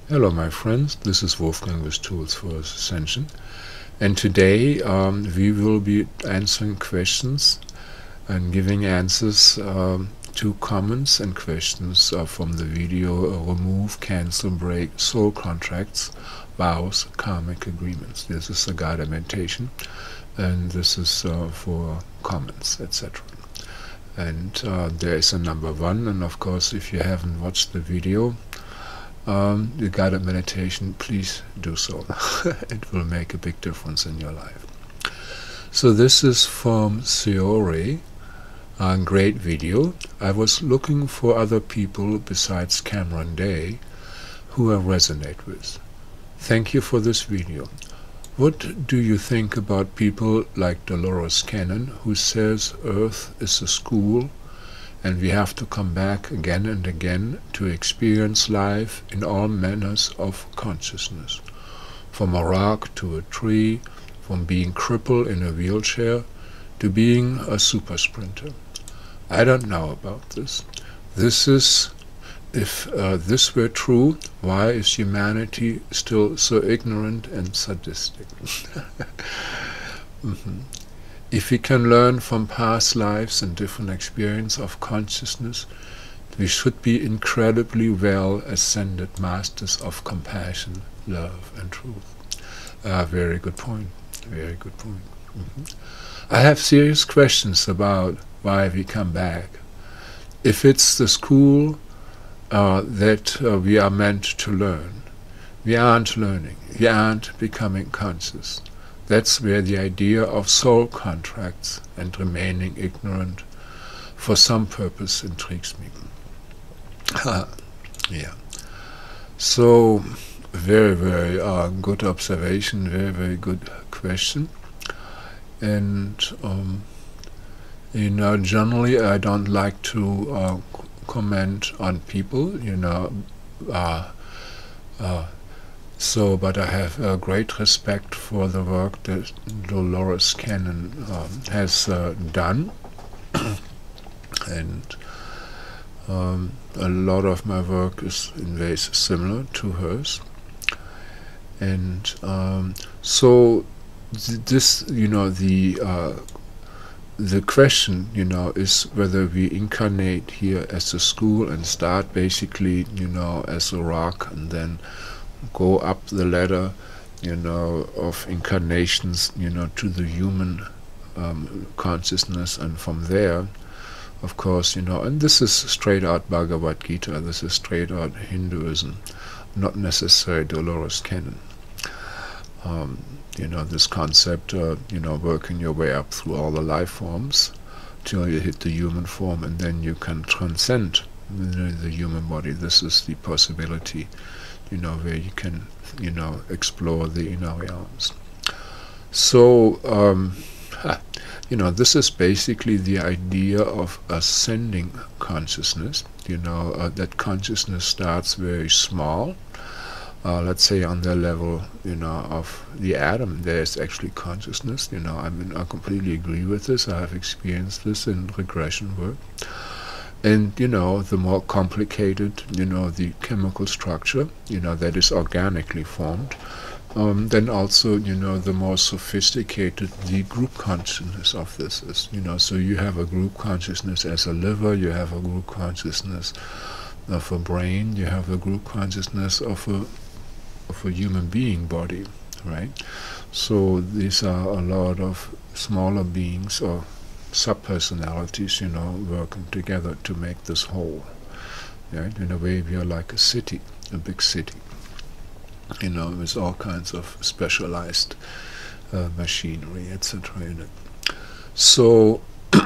Hello my friends, this is Wolfgang with Tools for Ascension, and today we will be answering questions and giving answers to comments and questions from the video Remove, Cancel, Break Soul Contracts, Vows, Karmic Agreements. This is a guided meditation, and this is for comments, etc. And there is a number 1, and of course if you haven't watched the video, the guided meditation, please do so. It will make a big difference in your life. So this is from Seore, a great video. I was looking for other people besides Cameron Day who I resonate with. Thank you for this video. What do you think about people like Dolores Cannon, who says Earth is a school and we have to come back again and again to experience life in all manners of consciousness, from a rock to a tree, from being crippled in a wheelchair to being a super sprinter? I don't know about this. If this were true, why is humanity still so ignorant and sadistic? If we can learn from past lives and different experience of consciousness, we should be incredibly well ascended masters of compassion, love and truth. Very good point. Very good point. I have serious questions about why we come back. If it's the school that we are meant to learn, we aren't learning. We aren't becoming conscious. That's where the idea of soul contracts and remaining ignorant for some purpose intrigues me. Yeah. So, very, very good observation, very, very good question. And, generally I don't like to comment on people, but I have great respect for the work that Dolores Cannon has done, and a lot of my work is in ways similar to hers. And so this, the question, is whether we incarnate here as a school and start basically, as a rock, and then go up the ladder, of incarnations, to the human consciousness, and from there, of course, and this is straight out Bhagavad Gita, this is straight out Hinduism, not necessarily Dolores Cannon. This concept, working your way up through all the life forms till you hit the human form, and then you can transcend the human body. This is the possibility, where you can, explore the inner realms. So, this is basically the idea of ascending consciousness. That consciousness starts very small. Let's say on the level, of the atom, there's actually consciousness. I completely agree with this. I have experienced this in regression work. And, the more complicated, the chemical structure, that is organically formed, then also, the more sophisticated the group consciousness of this is. So you have a group consciousness as a liver, you have a group consciousness of a brain, you have a group consciousness of a human being body, right? So these are a lot of smaller beings or sub-personalities, working together to make this whole. Right? In a way, we are like a city, a big city, with all kinds of specialized machinery, etc. in it. So,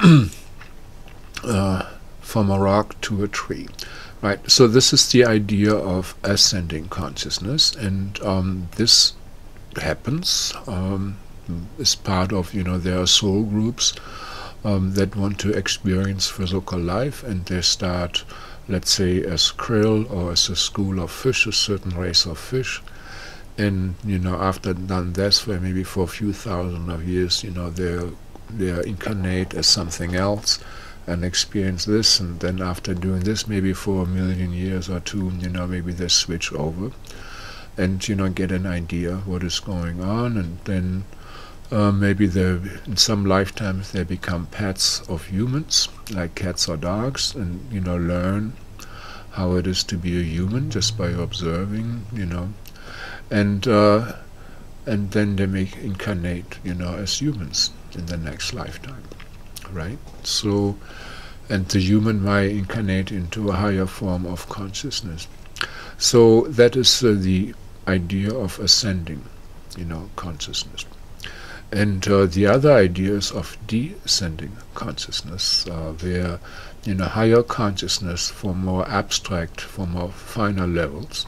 from a rock to a tree. Right, so this is the idea of ascending consciousness, and this happens as part of, there are soul groups that want to experience physical life, and they start, let's say, as krill or as a school of fish, a certain race of fish, and after done this for maybe for a few thousand of years, they incarnate as something else and experience this, and then after doing this maybe for 1,000,000 years or two, maybe they switch over and get an idea what is going on, and then maybe in some lifetimes they become pets of humans, like cats or dogs, and learn how it is to be a human just by observing, and then they may incarnate, as humans in the next lifetime, right? So, and the human might incarnate into a higher form of consciousness. So that is the idea of ascending, consciousness. And the other ideas of descending consciousness, where higher consciousness for more abstract, for more finer levels,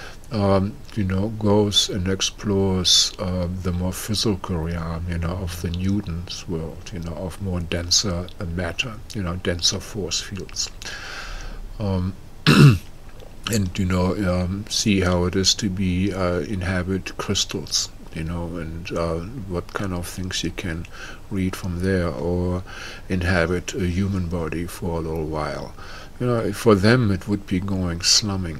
goes and explores the more physical realm, of the Newton's world, of more denser matter, denser force fields. And see how it is to be inhabit crystals, and what kind of things you can read from there, or inhabit a human body for a little while. For them it would be going slumming.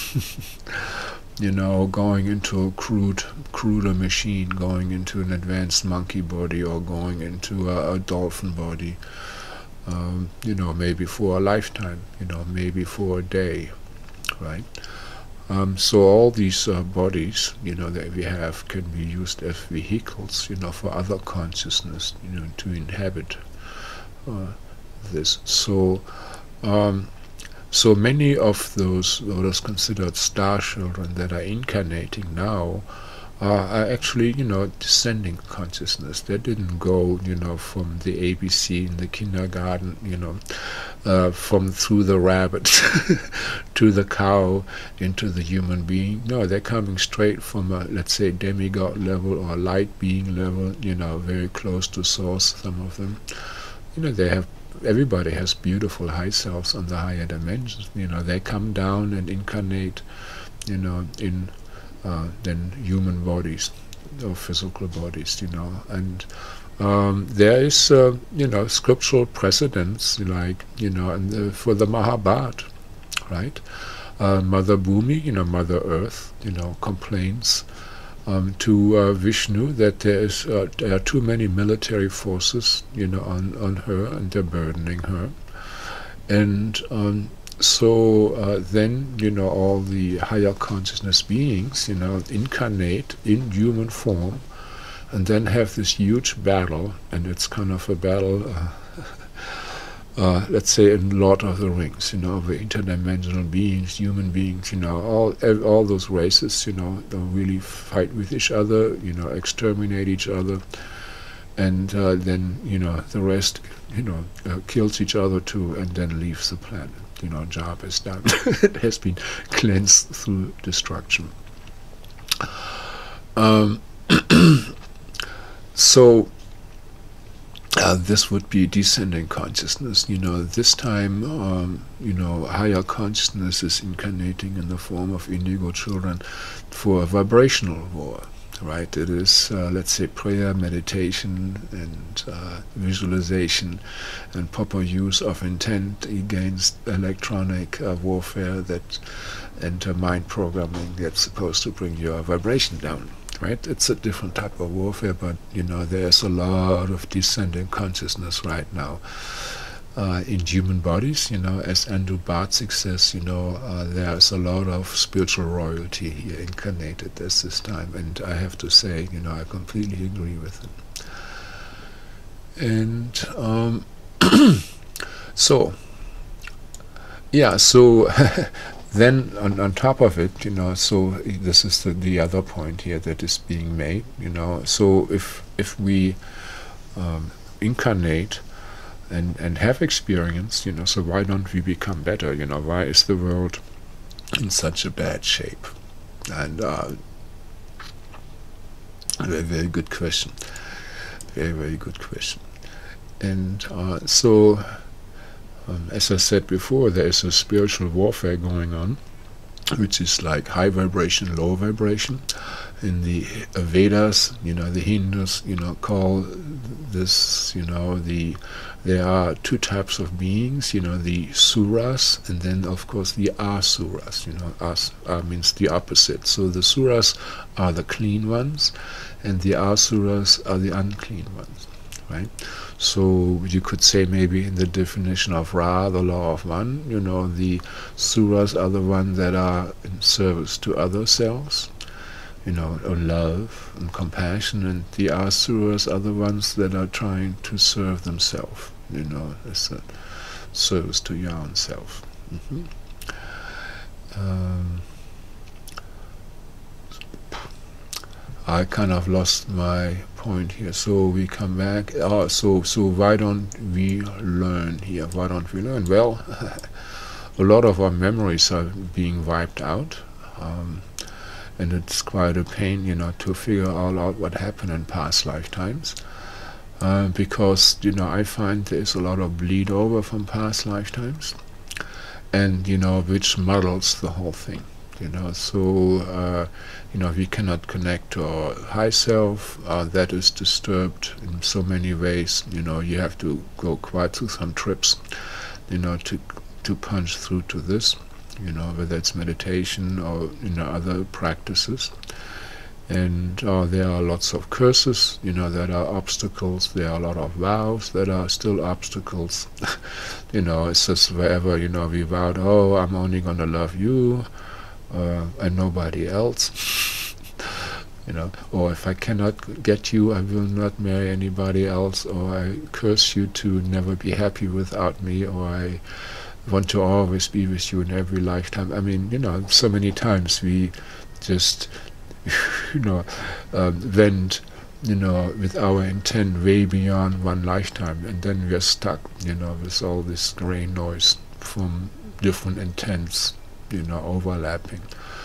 Going into a cruder machine, going into an advanced monkey body, or going into a dolphin body, maybe for a lifetime, maybe for a day, right? So all these bodies, that we have can be used as vehicles, for other consciousness, to inhabit this. So, so many of those what is considered star children that are incarnating now are actually, descending consciousness. They didn't go, from the ABC in the kindergarten, from through the rabbit to the cow into the human being. No, they're coming straight from a, let's say, demigod level or light being level, very close to source, some of them. Everybody has beautiful high selves on the higher dimensions. They come down and incarnate, in then human bodies or physical bodies, and there is, scriptural precedents, like, and for the Mahabharata, right? Mother Bhumi, Mother Earth, complains to Vishnu that there are too many military forces, on her, and they're burdening her, and so then, all the higher consciousness beings, incarnate in human form, and then have this huge battle, and it's kind of a battle, let's say in Lord of the Rings, the interdimensional beings, human beings, all those races, don't really fight with each other, exterminate each other, and then, the rest, kills each other too, and then leaves the planet. Job is done. It has been cleansed through destruction. So this would be descending consciousness. This time, higher consciousness is incarnating in the form of indigo children for a vibrational war. Right, it is, let's say, prayer, meditation, and visualization, and proper use of intent against electronic warfare and mind programming that's supposed to bring your vibration down. Right, it's a different type of warfare, but there's a lot of descending consciousness right now in human bodies. As Andrew Bartzik says, there's a lot of spiritual royalty here incarnated at this time, and I have to say, I completely agree with him. And so then on top of it, so this is the other point here that is being made. So if we incarnate and have experience, so why don't we become better? Why is the world in such a bad shape? And very, very good question. Very, very good question. And so, as I said before, there is a spiritual warfare going on, which is like high vibration, low vibration, in the Vedas, the Hindus, call this, there are two types of beings, the Suras, and then of course the Asuras. Means the opposite. So the Suras are the clean ones, and the Asuras are the unclean ones, right? So you could say maybe in the definition of Ra, the law of one, the Suras are the ones that are in service to other selves, or love and compassion, and the Asuras are the ones that are trying to serve themselves, as a service to your own self. I kind of lost my point here, so we come back. So why don't we learn here? Why don't we learn? Well, a lot of our memories are being wiped out, and it's quite a pain, to figure all out what happened in past lifetimes, because I find there's a lot of bleed over from past lifetimes, and which muddles the whole thing. So we cannot connect to our high self. That is disturbed in so many ways. You have to go quite through some trips, to punch through to this. Whether it's meditation or other practices. And there are lots of curses, that are obstacles. There are a lot of vows that are still obstacles. It's just wherever we vowed, oh, I'm only going to love you. And nobody else, or if I cannot get you, I will not marry anybody else, or I curse you to never be happy without me, or I want to always be with you in every lifetime. I mean, so many times we just, went, with our intent way beyond one lifetime, and then we are stuck, with all this gray noise from different intents, overlapping.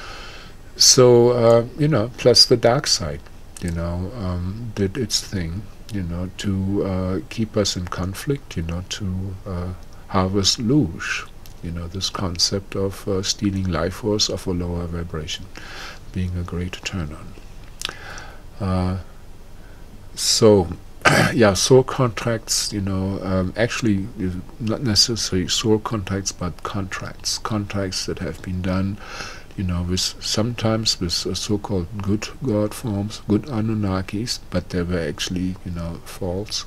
So, plus the dark side, did its thing, to keep us in conflict, to harvest luge, this concept of stealing life force of a lower vibration, being a great turn-on. So, yeah, soul contracts, actually not necessarily soul contracts, but contracts that have been done, sometimes with so-called good God forms, good Anunnakis, but they were actually, false.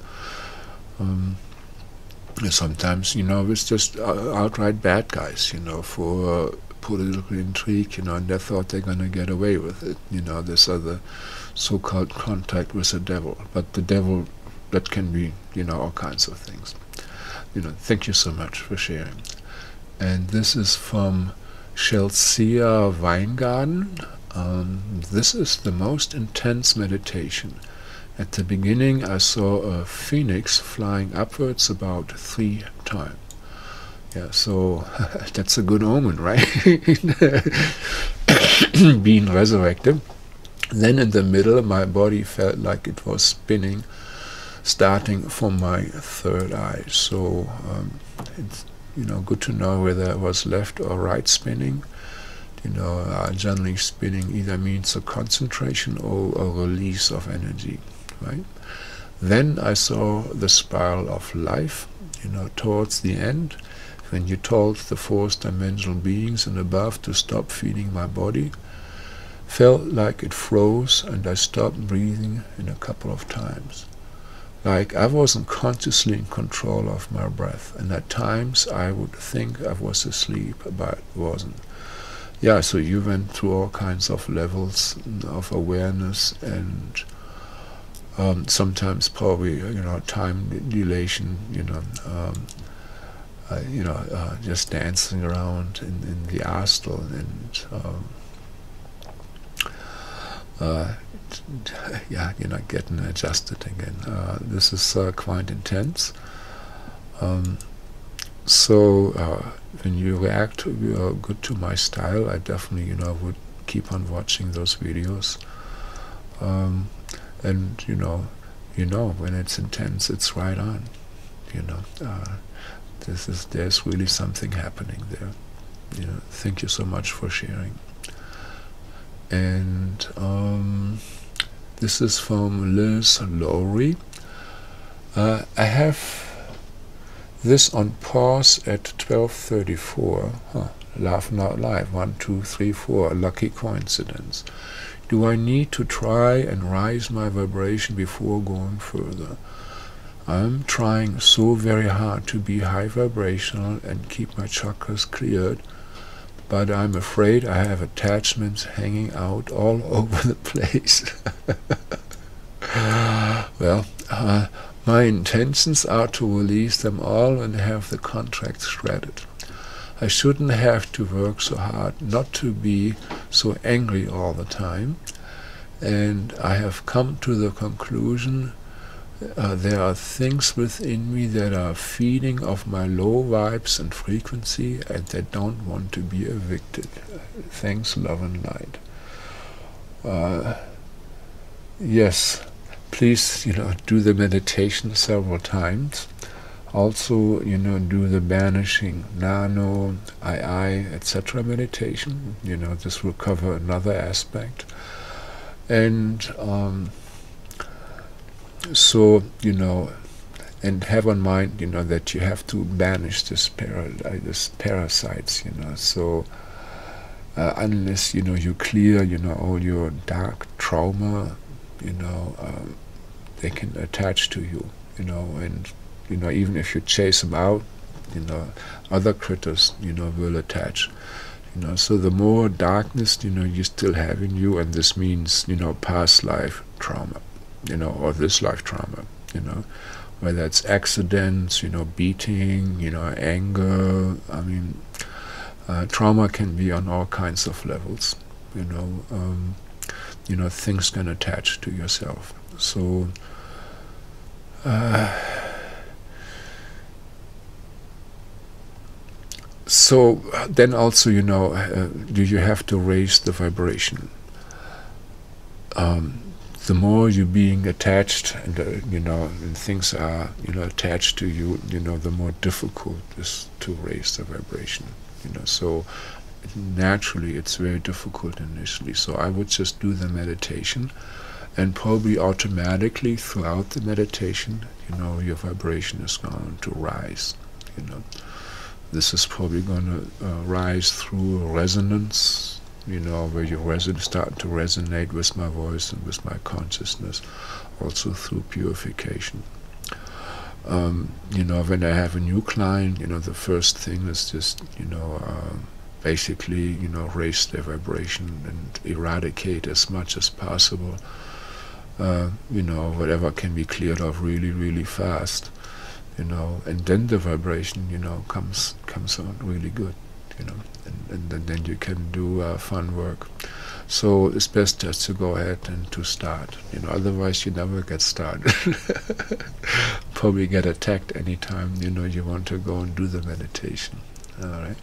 Sometimes, with just outright bad guys, for political intrigue, and they thought they're going to get away with it. This other so-called contact with the devil. But the devil, that can be, all kinds of things. Thank you so much for sharing. And this is from Chelsea Weingarten. This is the most intense meditation. At the beginning, I saw a phoenix flying upwards about 3 times. Yeah, so that's a good omen, right? Being resurrected. Then in the middle, my body felt like it was spinning, starting from my third eye. So it's good to know whether it was left or right spinning. Generally spinning either means a concentration or a release of energy, right? Then I saw the spiral of life, towards the end, when you told the fourth dimensional beings and above to stop feeding my body. Felt like it froze, and I stopped breathing in a couple of times. Like I wasn't consciously in control of my breath, and at times I would think I was asleep, but wasn't. Yeah, so you went through all kinds of levels of awareness, and sometimes probably time dilation, just dancing around in the astral, and yeah, getting adjusted again. This is quite intense. So when you react good to my style, I definitely would keep on watching those videos. And when it's intense, it's right on. There's really something happening there. Thank you so much for sharing. And this is from Liz Lowry. I have this on pause at 12:34. Laugh not live. 1, 2, 3, 4. A lucky coincidence. Do I need to try and rise my vibration before going further? I'm trying so very hard to be high vibrational and keep my chakras cleared, but I'm afraid I have attachments hanging out all over the place. Well, my intentions are to release them all and have the contract shredded. I shouldn't have to work so hard, not to be so angry all the time, and I have come to the conclusion there are things within me that are feeding off my low vibes and frequency, and they don't want to be evicted. Thanks, love and light. Yes, please, do the meditation several times. Also, do the banishing, nano, I, etc. meditation. This will cover another aspect. And so, and have in mind, that you have to banish this parasites, so unless, you clear, all your dark trauma, they can attach to you, and, even if you chase them out, other critters, will attach. So the more darkness, you still have in you, and this means, past life trauma, or this life trauma, whether it's accidents, beating, anger. I mean, trauma can be on all kinds of levels, things can attach to yourself. So, so then also, do you have to raise the vibration? The more you're being attached, and and things are attached to you, the more difficult it is to raise the vibration. So naturally it's very difficult initially. So I would just do the meditation, and probably automatically throughout the meditation, your vibration is going to rise. This is probably going to rise through resonance, where you start to resonate with my voice and with my consciousness, also through purification. When I have a new client, the first thing is just, basically, raise their vibration and eradicate as much as possible, whatever can be cleared off really, really fast, and then the vibration, comes out really good. And then you can do fun work. So it's best just to go ahead and to start. Otherwise you never get started. Probably get attacked anytime you want to go and do the meditation. All right.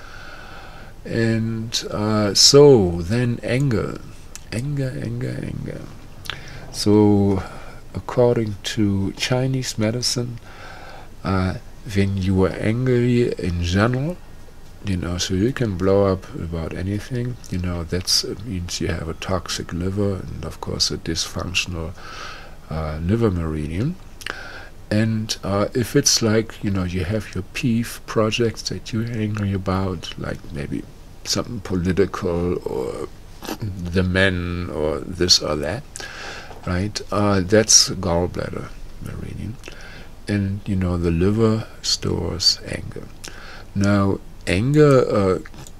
And so then anger. So according to Chinese medicine, when you are angry in general, so you can blow up about anything, that means you have a toxic liver, and of course a dysfunctional liver meridian. And if it's like, you have your peeve projects that you're angry about, like maybe something political, or the men, or this or that, right, that's gallbladder meridian. And, the liver stores anger. Now, anger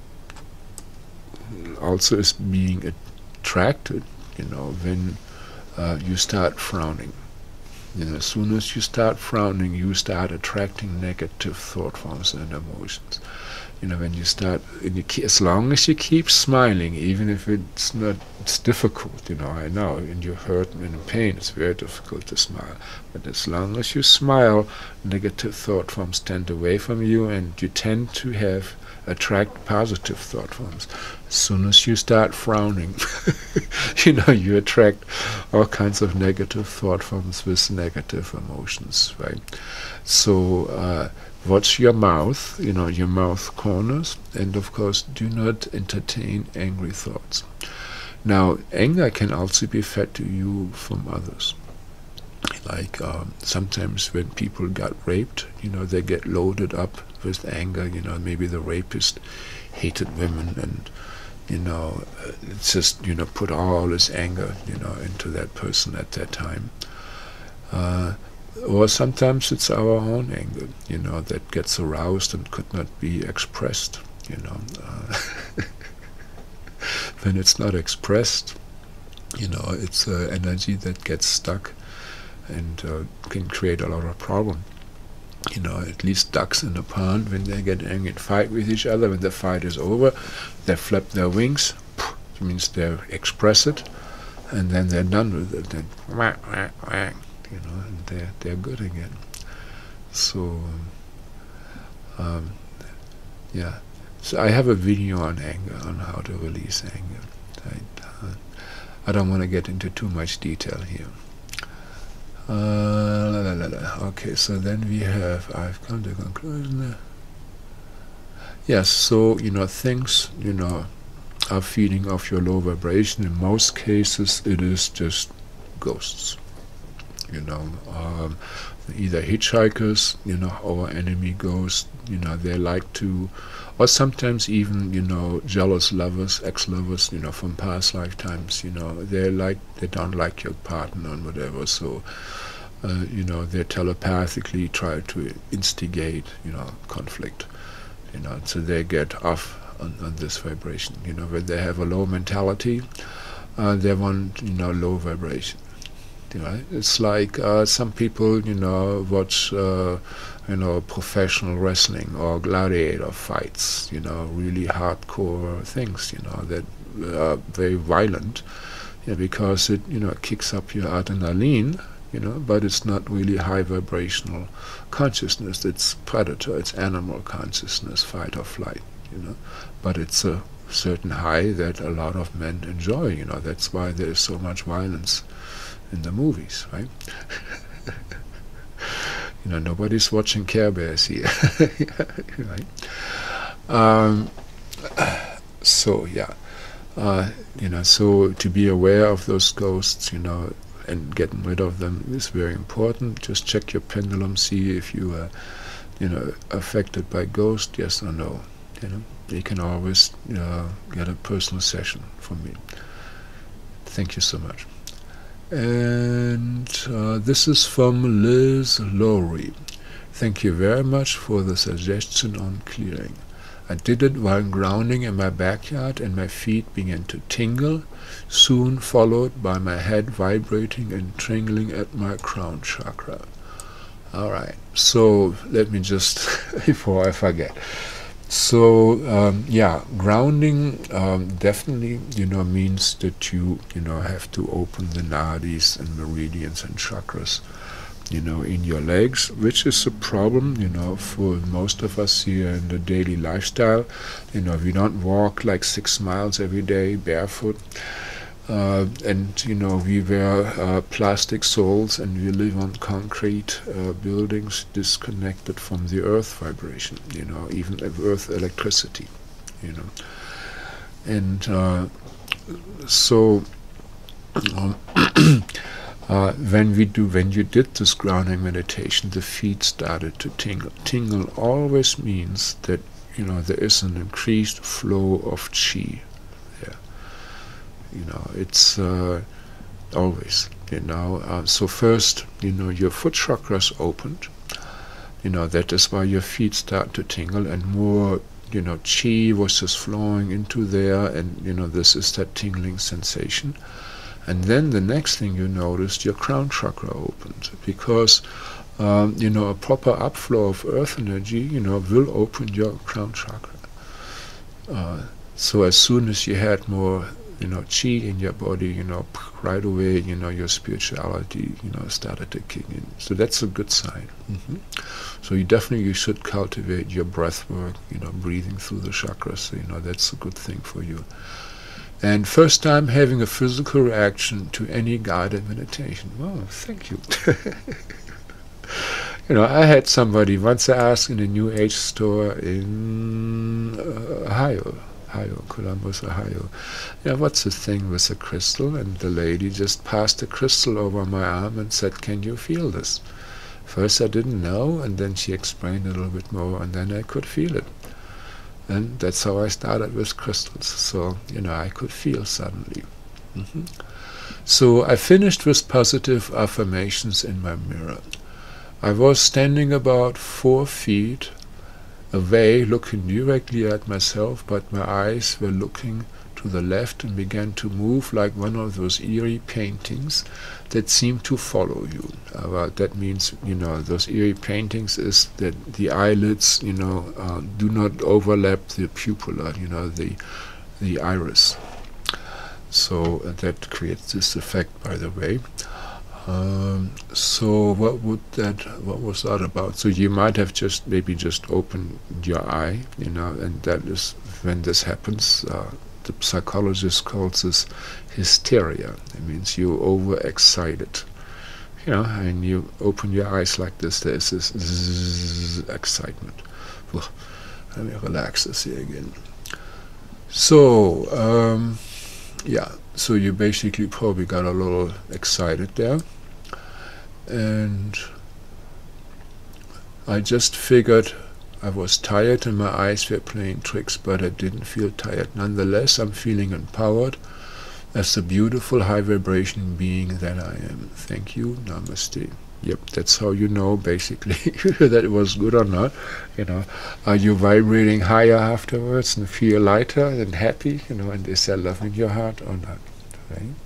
also is being attracted, when you start frowning. As soon as you start frowning, you start attracting negative thought forms and emotions. When you start, as long as you keep smiling, even if it's difficult, I know, and you're hurt and in pain, it's very difficult to smile. But as long as you smile, negative thought forms tend away from you, and you tend to attract positive thought forms. As soon as you start frowning, you attract all kinds of negative thought forms with negative emotions, right? So watch your mouth, your mouth corners, and of course do not entertain angry thoughts. Now, anger can also be fed to you from others. Like sometimes when people got raped, they get loaded up with anger. Maybe the rapist hated women, and it's just put all this anger into that person at that time. Or sometimes it's our own anger that gets aroused and could not be expressed. When it's not expressed, it's energy that gets stuck and can create a lot of problem. At least ducks in a pond, when they get angry and fight with each other, when the fight is over, they flap their wings. It means they express it, and then they're done with it. Then whack, whack, whack, and they're good again. So yeah. So I have a video on anger, on how to release anger. I don't want to get into too much detail here. Okay, so then we have, I've come to a conclusion there. Yes, so things are feeding off your low vibration. In most cases it is just ghosts, either hitchhikers, or enemy ghosts. They like to, or sometimes even jealous lovers, ex-lovers, from past lifetimes. They don't like your partner and whatever, so they telepathically try to instigate conflict, so they get off on this vibration. When they have a low mentality, they want low vibration. It's like some people watch professional wrestling or gladiator fights, really hardcore things, that are very violent, because it kicks up your adrenaline, but it's not really high vibrational consciousness. It's predator, it's animal consciousness, fight or flight, but it's a certain high that a lot of men enjoy. That's why there is so much violence in the movies, right? Nobody's watching Care Bears here. Right? So yeah, so to be aware of those ghosts, and getting rid of them is very important. Just check your pendulum, see if you are, affected by ghost, yes or no. You can always get a personal session from me. Thank you so much. And this is from Liz Lowry. Thank you very much for the suggestion on clearing. I did it while grounding in my backyard, and my feet began to tingle, soon followed by my head vibrating and tingling at my crown chakra. Alright, so let me just, before I forget. So yeah, grounding definitely means that you have to open the nadis and meridians and chakras in your legs, which is a problem for most of us here in the daily lifestyle. We don't walk like 6 miles every day barefoot, and we wear plastic soles, and we live on concrete buildings disconnected from the earth vibration, even earth electricity, and so when you did this grounding meditation, the feet started to tingle. Tingle always means that there is an increased flow of chi there. It's always, so first, your foot chakras opened, that is why your feet start to tingle, and more, chi was just flowing into there, and, this is that tingling sensation. And then the next thing you noticed, your crown chakra opened, because, a proper upflow of earth energy, will open your crown chakra. So as soon as you had more chi in your body, right away, your spirituality, started to kick in. So that's a good sign. So you should cultivate your breath work, breathing through the chakras. So, that's a good thing for you. And first time having a physical reaction to any guided meditation. Wow, thank you. I had somebody once ask in a New Age store in Ohio, Ohio, Columbus, Ohio. Yeah, what's the thing with the crystal? And the lady just passed the crystal over my arm and said, can you feel this? First I didn't know, and then she explained a little bit more, and then I could feel it. And that's how I started with crystals. So, I could feel suddenly. So I finished with positive affirmations in my mirror. I was standing about 4 feet away, looking directly at myself, but my eyes were looking to the left and began to move like one of those eerie paintings that seem to follow you. That means, those eerie paintings is that the eyelids, do not overlap the pupilla, the iris. So that creates this effect, by the way. So what was that about? So you might have maybe just opened your eye, and that is when this happens. The psychologist calls this hysteria. It means you're overexcited. And you open your eyes like this, there's this zzz, excitement. Well, let me relax this here again. So, yeah, so you basically probably got a little excited there. And I just figured I was tired and my eyes were playing tricks, but I didn't feel tired. Nonetheless, I'm feeling empowered as the beautiful high vibration being that I am. Thank you. Namaste. Yep, that's how you know, basically, that it was good or not. Are you vibrating higher afterwards and feel lighter and happy, and is there love in your heart or not, right?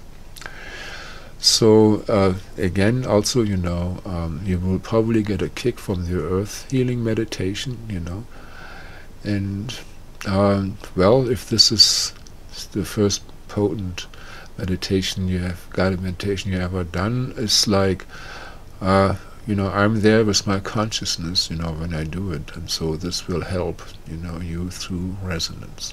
So, again, also, you will probably get a kick from the earth healing meditation, and, well, if this is the first potent meditation guided meditation you ever done, it's like, I'm there with my consciousness, when I do it, and so this will help, you through resonance.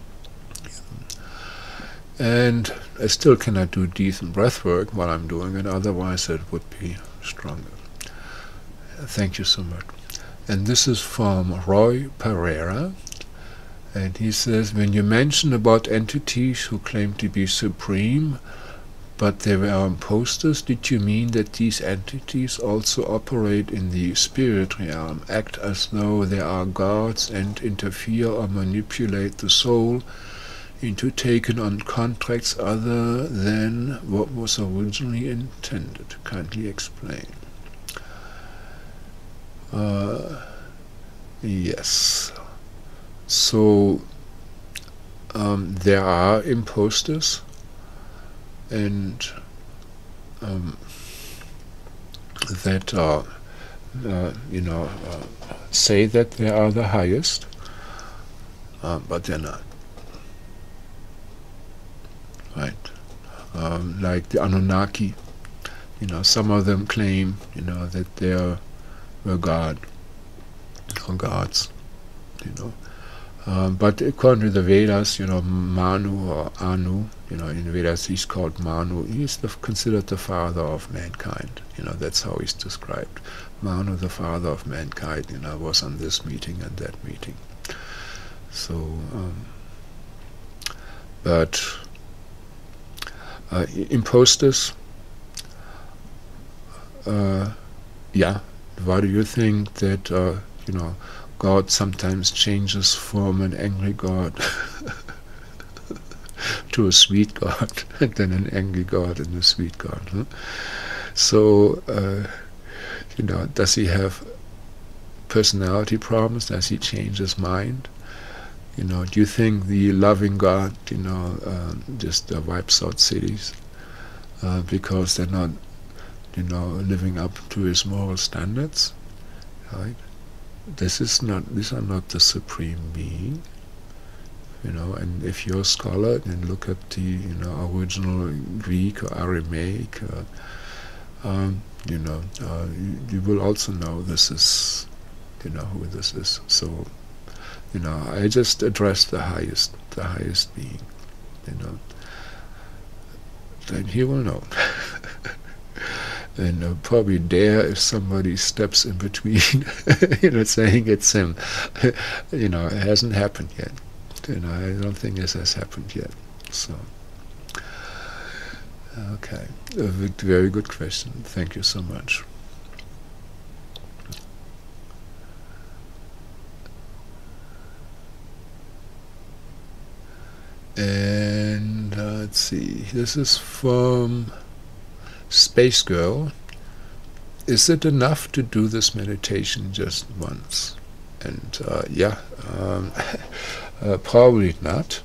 And I still cannot do decent breath work while I'm doing it, otherwise it would be stronger. Thank you so much. And this is from Roy Pereira, and he says, when you mention about entities who claim to be supreme, but they were imposters, did you mean that these entities also operate in the spirit realm, act as though they are gods, and interfere or manipulate the soul into taking on contracts other than what was originally intended? Kindly explain. Yes. So there are imposters, and that say that they are the highest, but they're not. Right? Like the Anunnaki, some of them claim, that they were God or gods, but according to the Vedas, Manu or Anu, in the Vedas he's called Manu. He's considered the father of mankind. That's how he's described. Manu, the father of mankind, was on this meeting and that meeting. So, but imposters, yeah. Why do you think that God sometimes changes from an angry God to a sweet God, and then an angry God and a sweet God? Huh? So, does he have personality problems? Does he change his mind? Do you think the loving God, just wipes out cities because they're not, living up to his moral standards? Right? These are not the supreme being. And if you're a scholar and look at the, original Greek or Aramaic, you will also know this is, who this is. So, I just address the highest being, then he will know. And probably dare if somebody steps in between, saying it's him. It hasn't happened yet. I don't think this has happened yet. So, okay, a very good question. Thank you so much. And let's see, this is from Space Girl. Is it enough to do this meditation just once? And yeah, probably not.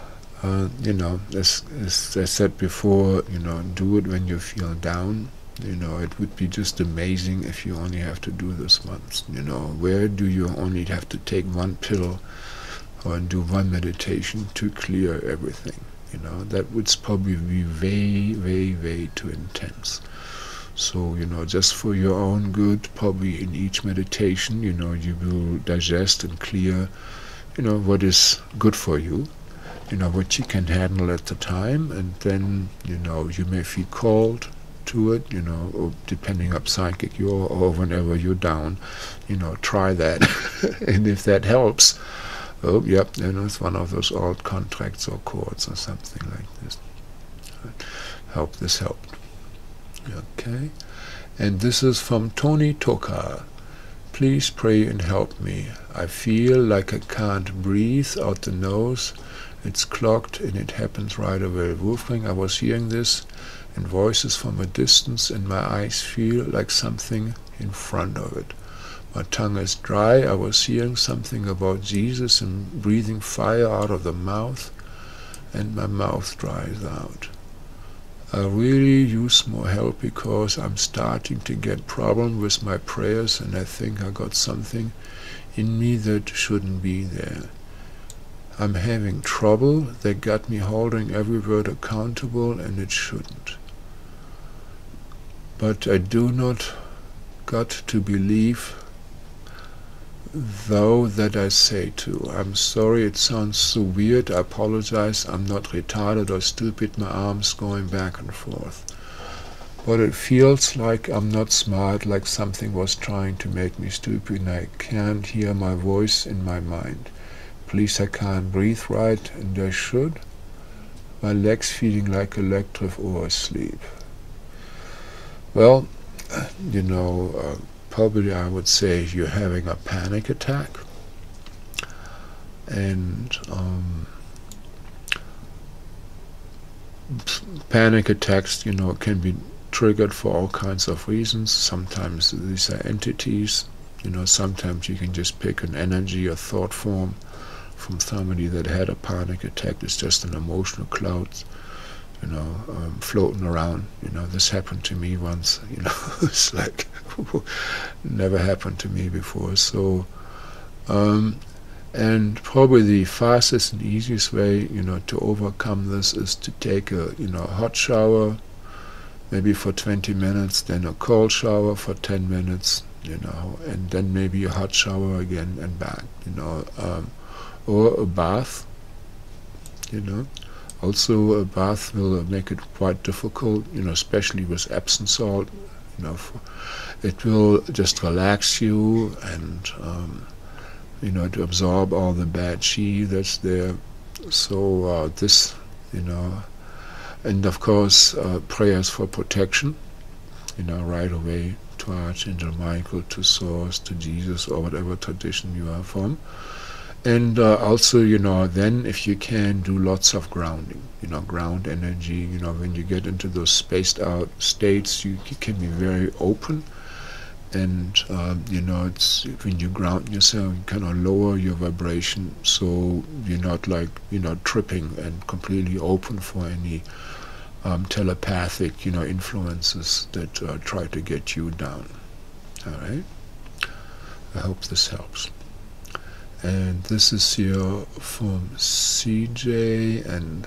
As I said before, do it when you feel down. It would be just amazing if you only have to do this once. Where do you only have to take one pill or do one meditation to clear everything? That would probably be way, way, way too intense. So, just for your own good, probably in each meditation, you will digest and clear, what is good for you, what you can handle at the time, and then, you may feel called to it, or depending on psychic you are, or whenever you're down, try that. And if that helps, oh, yep, it's one of those old contracts or chords or something like this. This helped. Okay. And this is from Tony Toka. Please pray and help me. I feel like I can't breathe out the nose. It's clogged and it happens right away. Wolfgang, I was hearing this and voices from a distance and my eyes feel like something in front of it. My tongue is dry. I was hearing something about Jesus and breathing fire out of the mouth, and my mouth dries out. I really use more help because I'm starting to get problem with my prayers, and I think I got something in me that shouldn't be there. I'm having trouble. They got me holding every word accountable, and it shouldn't. But I do not got to believe though that I say to. I'm sorry, it sounds so weird. I apologize. I'm not retarded or stupid. My arms going back and forth. But it feels like I'm not smart, like something was trying to make me stupid and I can't hear my voice in my mind. Please, I can't breathe right, and I should. My legs feeling like electric or asleep. Well, probably I would say you're having a panic attack, and panic attacks, can be triggered for all kinds of reasons. Sometimes these are entities, sometimes you can just pick an energy or thought form from somebody that had a panic attack. It's just an emotional cloud, floating around. This happened to me once. It's like never happened to me before. So, and probably the fastest and easiest way, to overcome this is to take a, hot shower, maybe for 20 minutes, then a cold shower for 10 minutes, and then maybe a hot shower again and back, or a bath, Also, a bath will make it quite difficult, especially with Epsom salt. It will just relax you and, to absorb all the bad chi that's there. So this, and of course prayers for protection, right away to Archangel Michael, to Source, to Jesus, or whatever tradition you are from. And also, then if you can, do lots of grounding, ground energy. When you get into those spaced out states, you can be very open, and it's when you ground yourself, you kind of lower your vibration, so you're not like tripping, and completely open for any telepathic influences that try to get you down. All right, I hope this helps. And this is here from CJ, and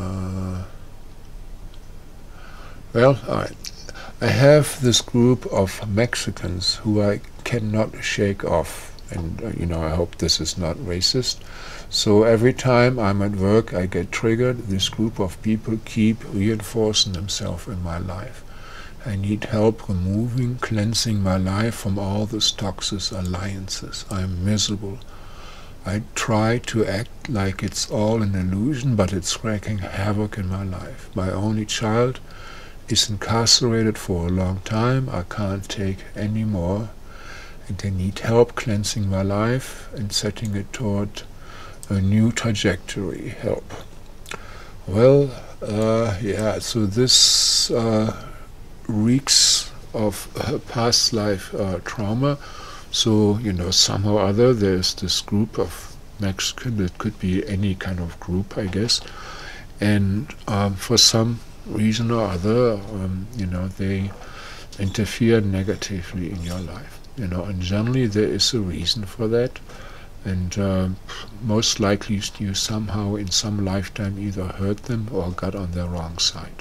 well, alright. I have this group of Mexicans who I cannot shake off, and I hope this is not racist. So every time I'm at work I get triggered. This group of people keep reinforcing themselves in my life. I need help removing, cleansing my life from all these toxic alliances. I am miserable. I try to act like it's all an illusion, but it's wreaking havoc in my life. My only child is incarcerated for a long time. I can't take any more, and I need help cleansing my life and setting it toward a new trajectory. Help. Well, yeah, so this reeks of past life trauma. So, somehow or other there's this group of Mexican, it could be any kind of group, I guess, and for some reason or other, they interfere negatively in your life, and generally there is a reason for that, and most likely you somehow in some lifetime either hurt them or got on their wrong side,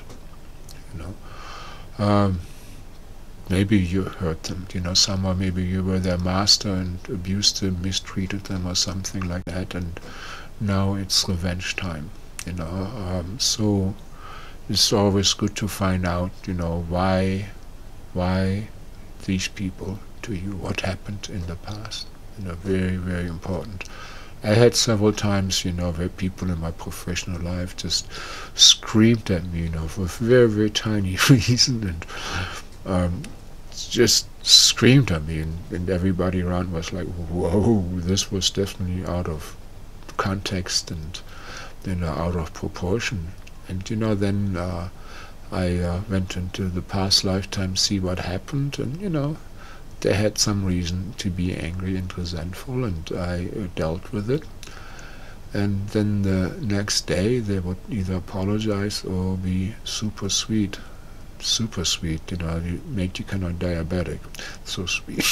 maybe you hurt them, somehow maybe you were their master and abused them, mistreated them or something like that, and now it's revenge time, so it's always good to find out, why these people to you, what happened in the past, very, very important. I had several times, where people in my professional life just screamed at me, for a very, very tiny reason, and just screamed at me, and everybody around was like, whoa, this was definitely out of context and out of proportion. And then I went into the past lifetime, see what happened, and they had some reason to be angry and resentful, and I dealt with it. And then the next day they would either apologize or be super sweet, you make you kind of diabetic, so sweet.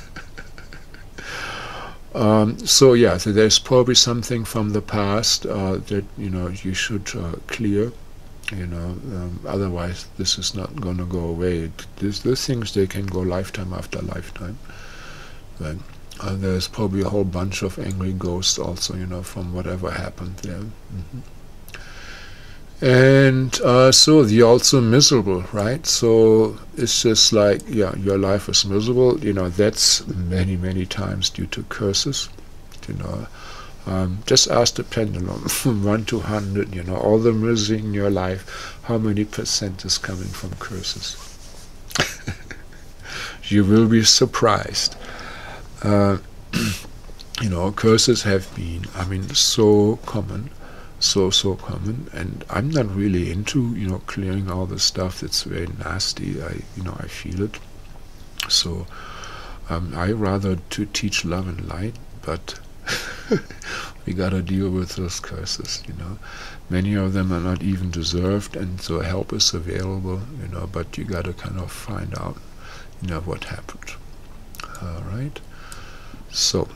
So yeah, so there's probably something from the past that you should clear, otherwise this is not going to go away. These things, they can go lifetime after lifetime. But there's probably a whole bunch of angry ghosts also, from whatever happened there. And so you're also miserable, right? So it's just like, yeah, your life is miserable. That's many, many times due to curses. Just ask the pendulum from 1 to 100. All the misery in your life, how many % is coming from curses? You will be surprised. Curses have been, so common. So common, and I'm not really into clearing all the stuff that's very nasty. I feel it, so I rather to teach love and light, but we gotta deal with those curses. Many of them are not even deserved, and so help is available, but you gotta kind of find out what happened. All right, so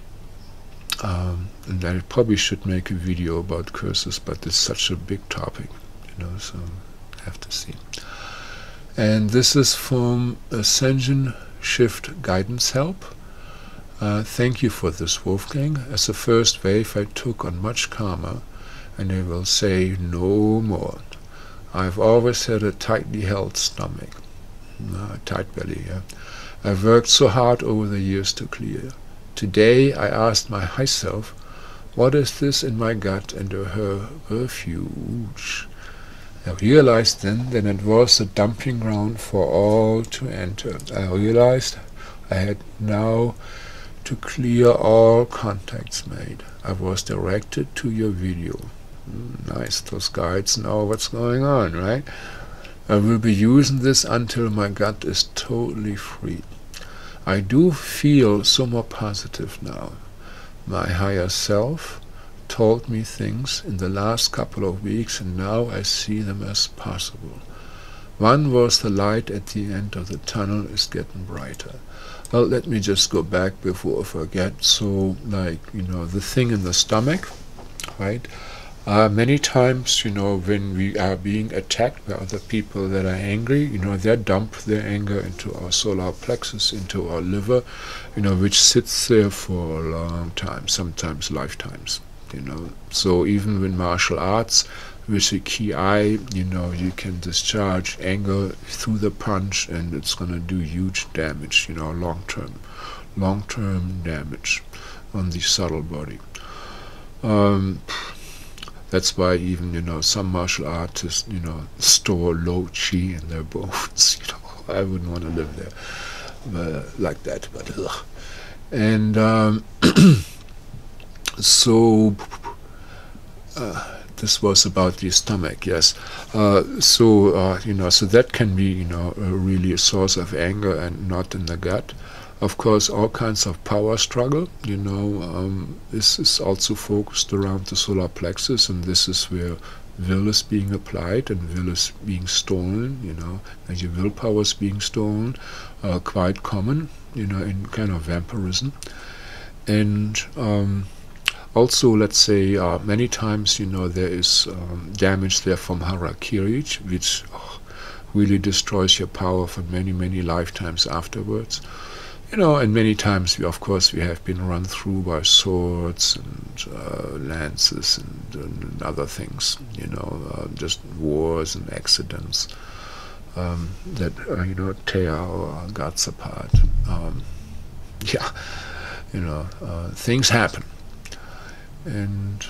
and I probably should make a video about curses, but it's such a big topic, so I have to see. And this is from Ascension Shift Guidance Help. Thank you for this, Wolfgang. As a first wave, I took on much karma, and I will say no more. I've always had a tightly held stomach, tight belly. Yeah. I've worked so hard over the years to clear. Today I asked my high self, what is this in my gut and her refuge? I realized then that it was a dumping ground for all to enter. I realized I had now to clear all contacts made. I was directed to your video. Nice, those guides know what's going on, right? I will be using this until my gut is totally free. I do feel so more positive now. My higher self told me things in the last couple of weeks, and now I see them as possible. One was the light at the end of the tunnel is getting brighter. Well, let me just go back before I forget. So, like, the thing in the stomach, right? Many times, when we are being attacked by other people that are angry, they dump their anger into our solar plexus, into our liver, which sits there for a long time, sometimes lifetimes, So even with martial arts, with the ki, you can discharge anger through the punch, and it's going to do huge damage, long-term damage on the subtle body. That's why even, some martial artists, store low chi in their bones. I wouldn't want to live there like that, but ugh. And so this was about the stomach, yes. So that can be, really a source of anger and not in the gut. Of course, all kinds of power struggle, this is also focused around the solar plexus, and this is where will is being applied and will is being stolen, and your willpower is being stolen, quite common, in kind of vampirism. And also, let's say, many times, there is damage there from harakiri, which really destroys your power for many, many lifetimes afterwards. And many times, we have been run through by swords and lances and other things, just wars and accidents that, tear our guts apart. Things happen. And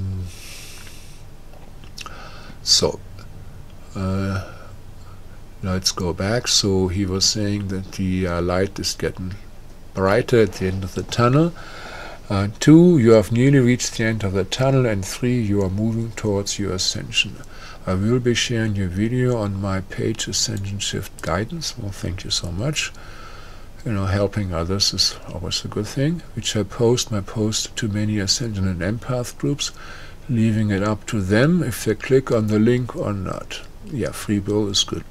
let's go back. So he was saying that the light is getting brighter at the end of the tunnel. 2, you have nearly reached the end of the tunnel, and 3, you are moving towards your ascension. I will be sharing your video on my page, Ascension Shift Guidance. Well, thank you so much. Helping others is always a good thing, which I post my post to many Ascension and Empath groups, leaving it up to them if they click on the link or not. Yeah, free will is good.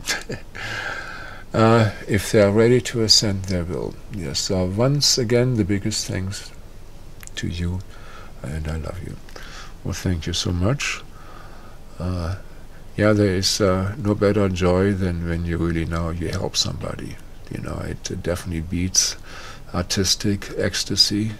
If they are ready to ascend, they will. Yes, so once again, the biggest thanks to you, and I love you. Well, thank you so much. There is no better joy than when you really know you help somebody. It definitely beats artistic ecstasy.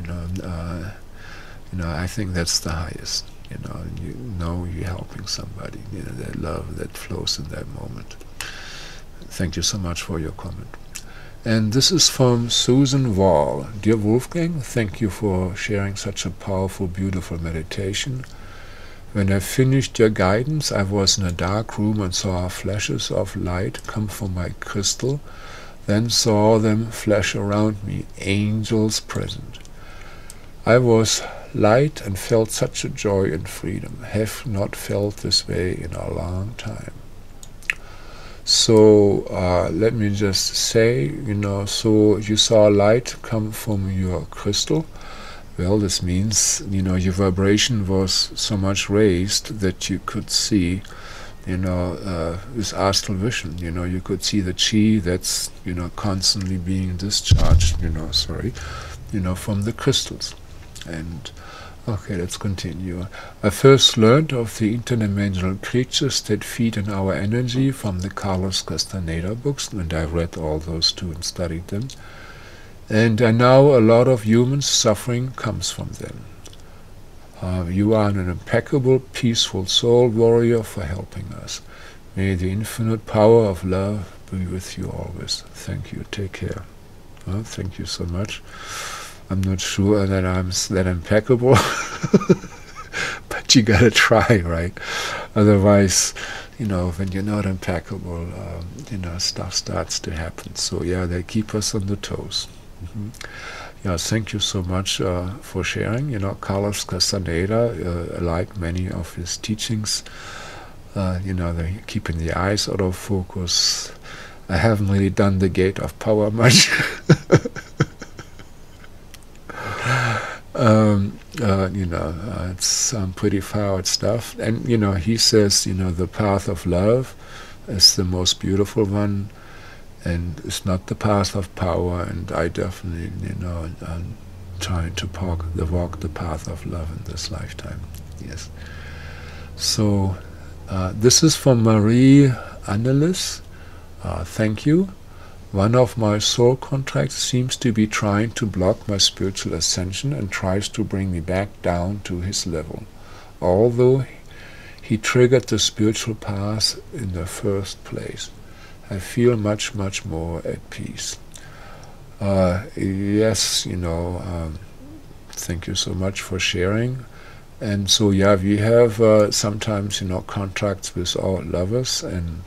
I think that's the highest. You're helping somebody. That love that flows in that moment. Thank you so much for your comment. And this is from Susan Wall. Dear Wolfgang, thank you for sharing such a powerful, beautiful meditation. When I finished your guidance, I was in a dark room and saw flashes of light come from my crystal, then saw them flash around me, angels present. I was light and felt such a joy and freedom. Have not felt this way in a long time. So let me just say, so you saw light come from your crystal. Well, this means, your vibration was so much raised that you could see, with astral vision, you could see the chi that's, constantly being discharged, from the crystals. And okay, let's continue. I first learned of the interdimensional creatures that feed on our energy from the Carlos Castaneda books, and I read all those too and studied them. And I know a lot of human suffering comes from them. You are an impeccable, peaceful soul warrior for helping us. May the infinite power of love be with you always. Thank you. Take care. Well, thank you so much. I'm not sure that I'm that impeccable, but you gotta try, right? Otherwise, when you're not impeccable, stuff starts to happen. So yeah, they keep us on the toes. Yeah, thank you so much for sharing. Carlos Castaneda, like many of his teachings, they're keeping the eyes out of focus. I haven't really done the Gate of Power much. It's pretty forward stuff. And, he says, the path of love is the most beautiful one, and it's not the path of power, and I definitely, I'm trying to walk the path of love in this lifetime. Yes. So, this is from Marie Annelies. Thank you. One of my soul contracts seems to be trying to block my spiritual ascension and tries to bring me back down to his level, although he triggered the spiritual path in the first place. I feel much, much more at peace. Yes, thank you so much for sharing. And so, yeah, we have sometimes, contracts with our lovers, and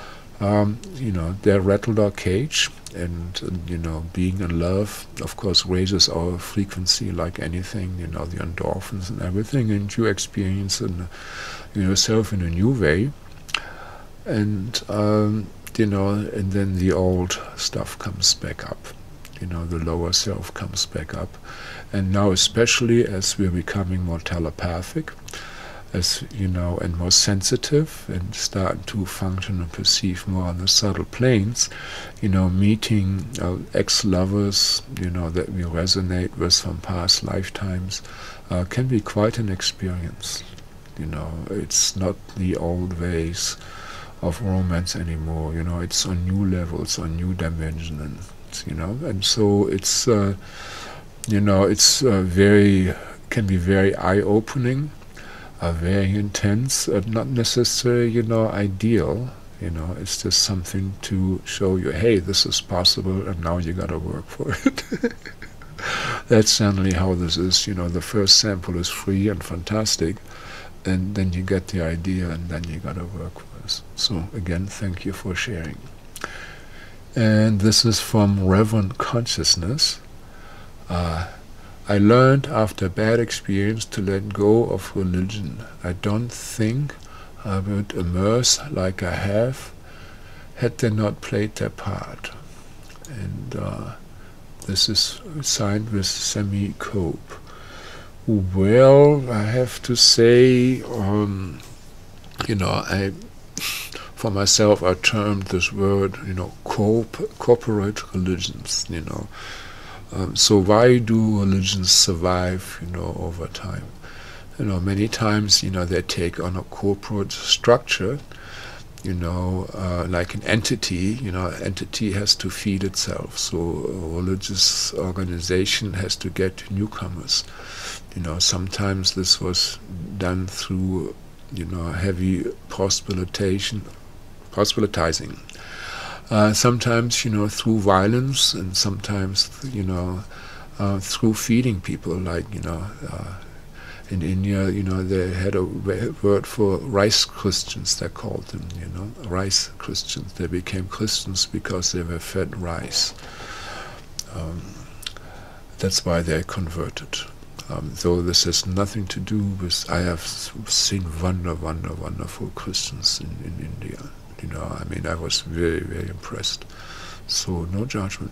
they rattled our cage, and being in love, of course, raises our frequency like anything, the endorphins and everything, and you experience yourself in a new way, and and then the old stuff comes back up. The lower self comes back up. And now, especially as we're becoming more telepathic, as and more sensitive, and start to function and perceive more on the subtle planes, meeting ex-lovers, that we resonate with from past lifetimes, can be quite an experience. It's not the old ways of romance anymore. It's on new levels, on new dimensions. And so it's can be very eye-opening, very intense, not necessarily ideal. It's just something to show you, hey, this is possible, and now you gotta work for it. That's generally how this is. The first sample is free and fantastic, and then you get the idea, and then you gotta work for it. So again, thank you for sharing. And this is from Reverend Consciousness. I learned after a bad experience to let go of religion. I don't think I would immerse like I have had they not played their part. And this is signed with Sammy Cope. Well, I have to say, for myself, I termed this word, corporate religions, so why do religions survive, over time? Many times, they take on a corporate structure, like an entity. Entity has to feed itself, so a religious organization has to get newcomers. Sometimes this was done through, heavy proselytizing. Sometimes, through violence, and sometimes, through feeding people. Like, in India, they had a word for rice Christians, they called them, rice Christians. They became Christians because they were fed rice. That's why they converted. Though this has nothing to do with, I have seen wonderful Christians in India. I was very, very impressed. So no judgment.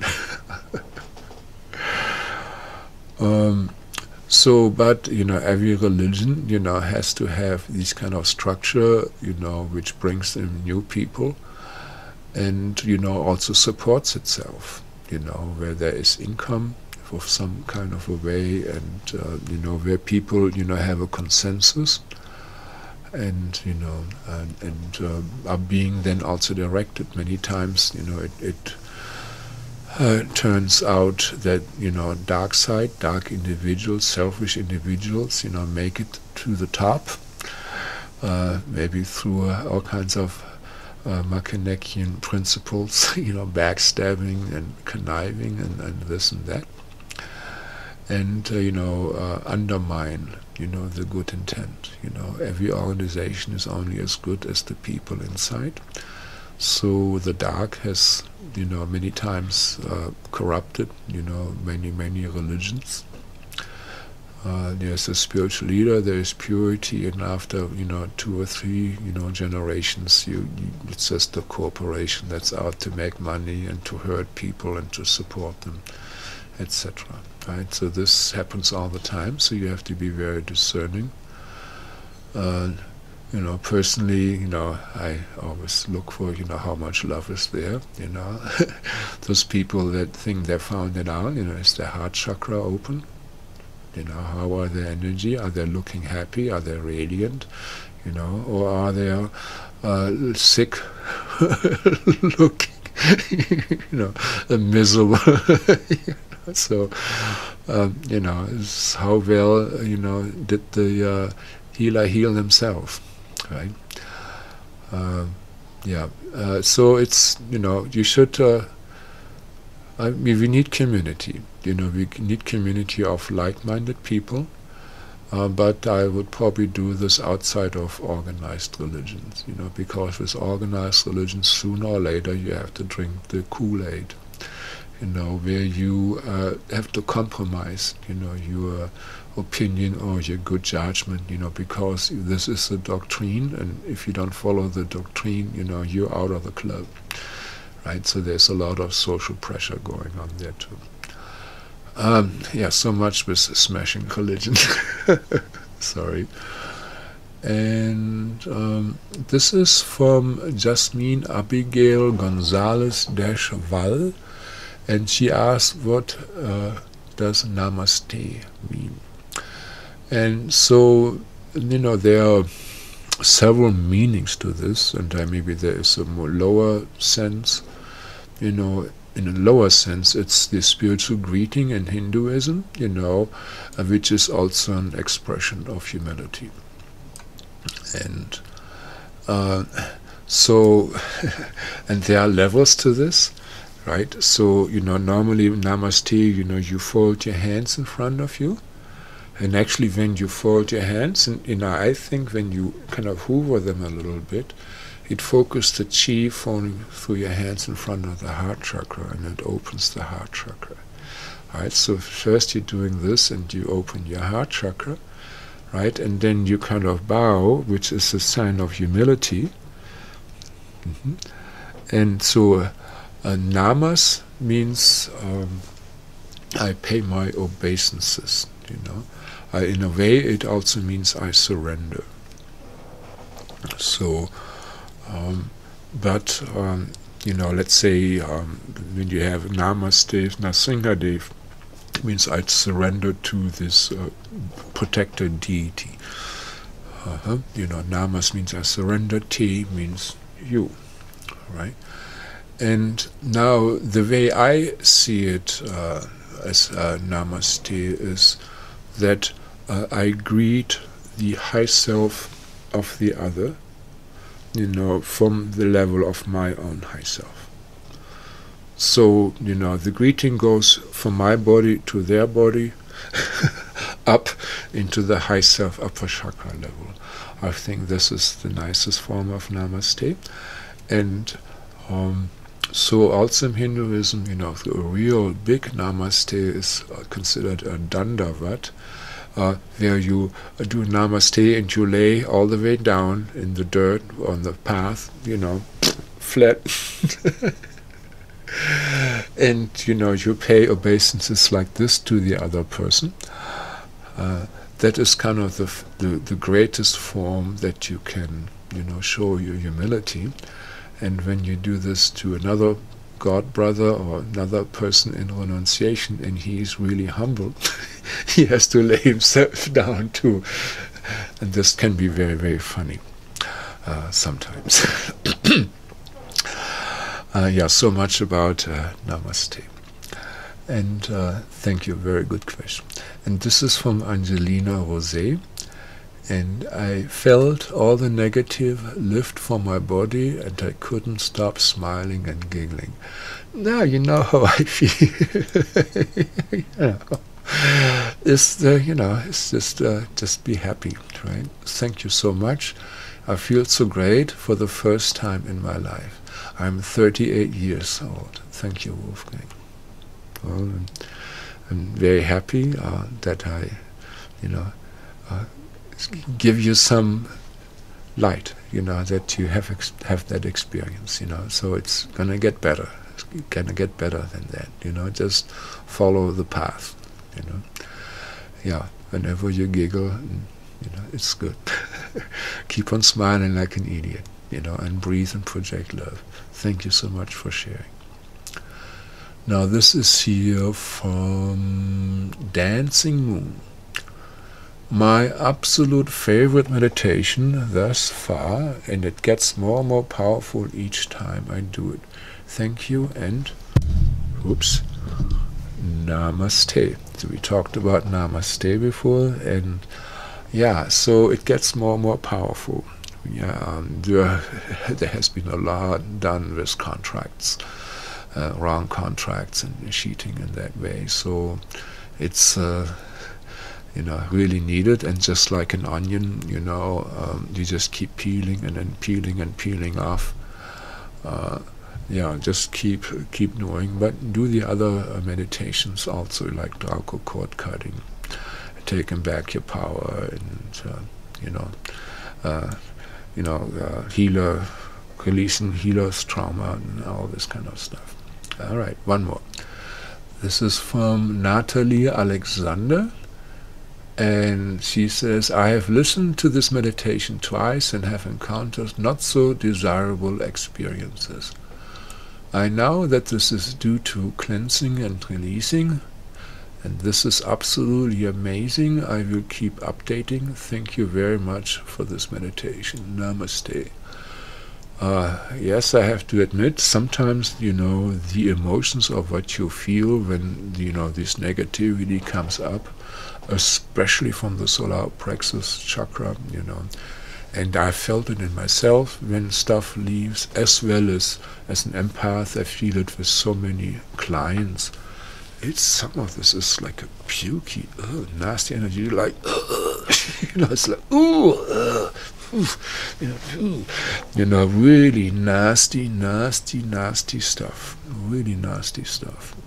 But every religion, has to have this kind of structure, which brings in new people, and also supports itself. Where there is income of some kind of a way, and where people have a consensus, and are being then also directed. Many times it turns out that dark individuals, selfish individuals, make it to the top, maybe through all kinds of Machiavellian principles, backstabbing and conniving and this and that, and undermine the good intent. Every organization is only as good as the people inside. So the dark has many times corrupted many religions. There's a spiritual leader, there is purity, and after 2 or 3 generations, it's just a corporation that's out to make money and to hurt people and to support them, etc. Right? So this happens all the time, so you have to be very discerning. Personally, I always look for, how much love is there, Those people that think they found it out, is their heart chakra open? How are their energy? Are they looking happy? Are they radiant? Or are they sick looking, miserable? So, how well, did the healer heal himself, right? So it's, you should, we need community. We need community of like-minded people, but I would probably do this outside of organized religions, because with organized religions, sooner or later you have to drink the Kool-Aid, where you have to compromise, your opinion or your good judgment, because this is the doctrine, and if you don't follow the doctrine, you're out of the club, right? So there's a lot of social pressure going on there too. Yeah, so much with smashing religion. Sorry. And this is from Jasmine Abigail Gonzalez-Wall, and she asked, what does Namaste mean? And so, there are several meanings to this, and maybe there is a more lower sense. In a lower sense, it's the spiritual greeting in Hinduism, which is also an expression of humility. And so, and there are levels to this, right? So, normally Namaste, you fold your hands in front of you. And actually when you fold your hands, and I think when you kind of hoover them a little bit, it focuses the chi flowing through your hands in front of the heart chakra, and it opens the heart chakra. Right? So first you're doing this, and you open your heart chakra, right? And then you kind of bow, which is a sign of humility. And so namas means I pay my obeisances, in a way it also means I surrender. So let's say when you have Namaste Nrsimhadev, means I surrender to this protector deity. Namas means I surrender, Te means you, right? And now the way I see it as Namaste is that I greet the high self of the other, from the level of my own high self. So, the greeting goes from my body to their body, up into the high self, upper chakra level. I think this is the nicest form of Namaste. And so also in Hinduism, the real big Namaste is considered a Dandavat, where you do Namaste and you lay all the way down in the dirt on the path, flat. And you pay obeisances like this to the other person. That is kind of the greatest form that you can show your humility. And when you do this to another god brother or another person in renunciation, and he is really humble, he has to lay himself down too. And this can be very, very funny sometimes. Yeah, so much about Namaste. And thank you, very good question. And this is from Angelina Rosé. And I felt all the negative lift from my body, and I couldn't stop smiling and giggling. Now you know how I feel. It's just be happy, right? Thank you so much. I feel so great for the first time in my life. I'm 38 years old. Thank you, Wolfgang. Well, I'm very happy that I, give you some light, that you have that experience, so it's gonna get better. It's gonna get better than that, just follow the path, Yeah, whenever you giggle, it's good. Keep on smiling like an idiot, and breathe and project love. Thank you so much for sharing. Now this is here from Dancing Moon. My absolute favorite meditation thus far, and it gets more and more powerful each time I do it. Thank you, and Namaste. So we talked about Namaste before, and yeah, so it gets more and more powerful. Yeah, there has been a lot done with contracts, wrong contracts, and cheating in that way. So it's you know, really need it. And just like an onion, you know, you just keep peeling and then peeling and peeling off. Yeah, just keep doing, but do the other meditations also, like Glauco cord cutting, taking back your power, and healer, releasing healer's trauma and all this kind of stuff. All right, one more. This is from Natalie Alexander, and she says, I have listened to this meditation twice and have encountered not so desirable experiences. I know that this is due to cleansing and releasing, and this is absolutely amazing. I will keep updating. Thank you very much for this meditation. Namaste. Yes, I have to admit, sometimes, you know, the emotions of what you feel when, you know, this negativity comes up, especially from the solar plexus chakra, you know, and I felt it in myself when stuff leaves, as well as an empath. I feel it with so many clients. It's, some of this is like a pukey, nasty energy, like, you know, it's like, you know, really nasty stuff, really nasty stuff.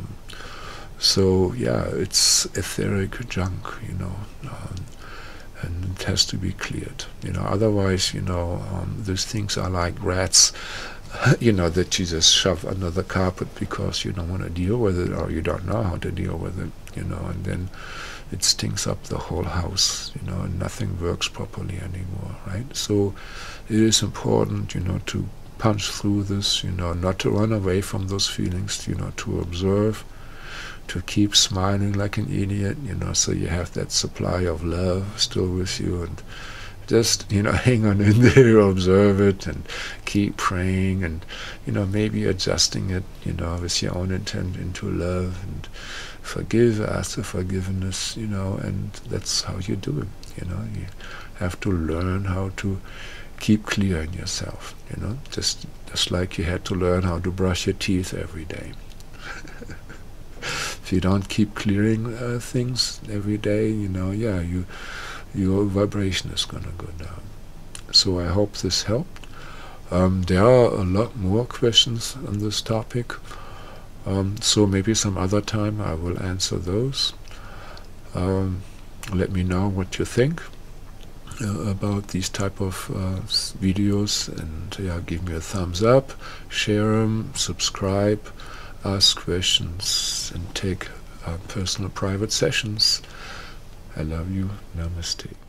So yeah, it's etheric junk, you know, and it has to be cleared, you know. Otherwise, you know, those things are like rats, you know, that you just shove under the carpet because you don't want to deal with it, or you don't know how to deal with it, you know, and then it stinks up the whole house, you know, and nothing works properly anymore, right? So it is important, you know, to punch through this, you know, not to run away from those feelings, you know, to observe, to keep smiling like an idiot, you know, so you have that supply of love still with you, and just, you know, hang on in there, observe it, and keep praying, and, you know, maybe adjusting it, you know, with your own intent into love, and forgive, ask for forgiveness, you know, and that's how you do it, you know. You have to learn how to keep clear in yourself, you know, just like you had to learn how to brush your teeth every day. If you don't keep clearing things every day, you know, yeah, your vibration is going to go down. So I hope this helped. There are a lot more questions on this topic, so maybe some other time I will answer those. Let me know what you think about these type of videos, and yeah, give me a thumbs up, share them, subscribe, ask questions, and take personal private sessions. I love you. Namaste.